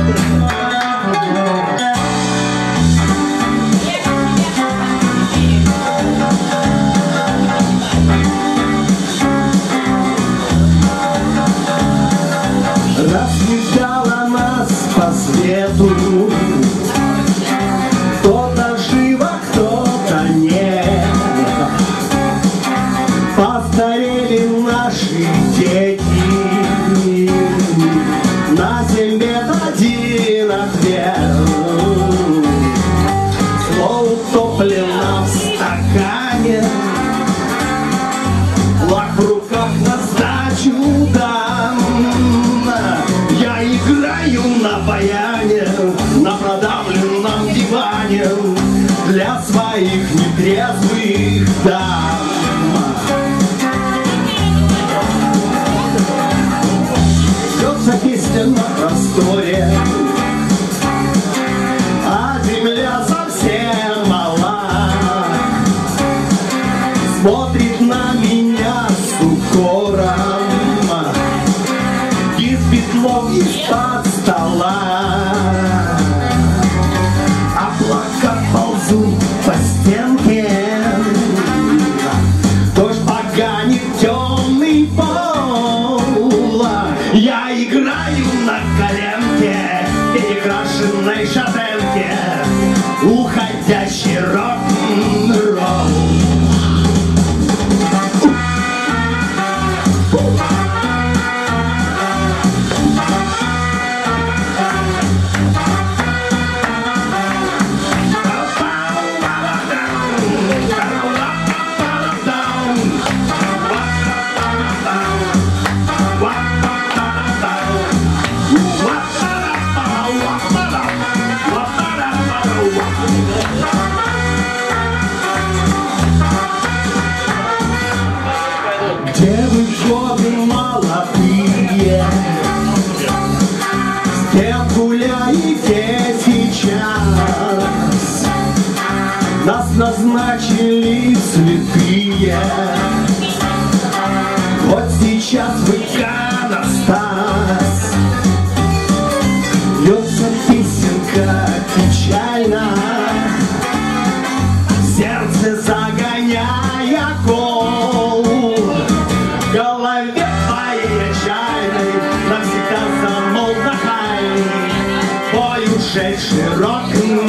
Рассмешала нас по свету, кто-то жив, а кто-то нет. Постарели наши дети, на 7 лет один ответ. Зло утоплено в стакане, лак в руках на сдачу дам. Я играю на баяне, на продавленном диване для своих нетрезвых дам. Льется песня на просторе, а земля совсем мала. Смотрит на меня с укором петлом из-под стола. Облака ползут по стенке, дождь поганит темный пол. Я играю на коленке, перекрашенной шатенке, уходящий рок-н-ролл. Где вы, годы молодые, с кем гуляете сейчас? Нас назначили святые, вот сейчас вы иконостас. Льется песенка печально, сердце загоняя кол. В голове твоей отчаянной навсегда замолк нахальный бой ушедший рок-н-ролл.